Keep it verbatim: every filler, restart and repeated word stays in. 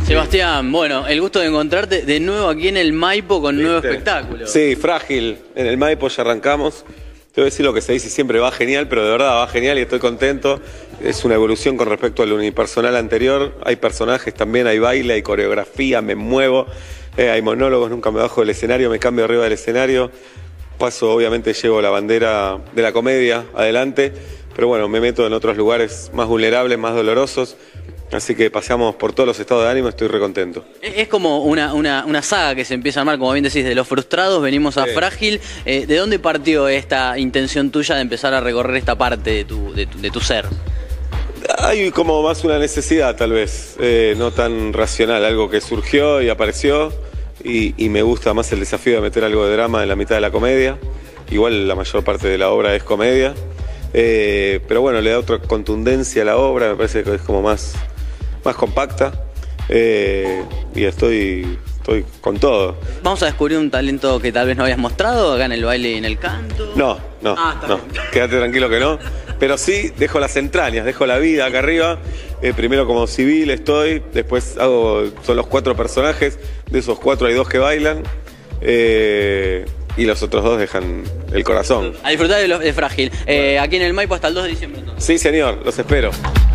Sebastián, bueno, el gusto de encontrarte de nuevo aquí en el Maipo con ¿Viste? nuevo espectáculo. Sí, Frágil. En el Maipo ya arrancamos. Te voy a decir lo que se dice siempre, va genial, pero de verdad va genial y estoy contento. Es una evolución con respecto al unipersonal anterior. Hay personajes también, hay baile, hay coreografía, me muevo. Eh, hay monólogos, nunca me bajo del escenario, me cambio arriba del escenario. Paso, obviamente, llevo la bandera de la comedia adelante. Pero bueno, me meto en otros lugares más vulnerables, más dolorosos. Así que paseamos por todos los estados de ánimo, estoy recontento. Es como una, una, una saga que se empieza a armar, como bien decís, de Los Frustrados, venimos a Sí. Frágil. Eh, ¿De dónde partió esta intención tuya de empezar a recorrer esta parte de tu, de tu, de tu ser? Hay como más una necesidad, tal vez, eh, no tan racional, algo que surgió y apareció. Y, y me gusta más el desafío de meter algo de drama en la mitad de la comedia. Igual la mayor parte de la obra es comedia. Eh, pero bueno, le da otra contundencia a la obra, me parece que es como más... más compacta, eh, y estoy, estoy con todo. ¿Vamos a descubrir un talento que tal vez no habías mostrado acá en el baile y en el canto? No, no, Ah, está no, bien. quédate tranquilo que no, pero sí dejo las entrañas, dejo la vida acá arriba, eh, primero como civil estoy, después hago, son los cuatro personajes, de esos cuatro hay dos que bailan, eh, y los otros dos dejan el corazón. A disfrutar de, lo, de Frágil. Eh, aquí en el Maipo hasta el dos de diciembre entonces. Sí, señor, los espero.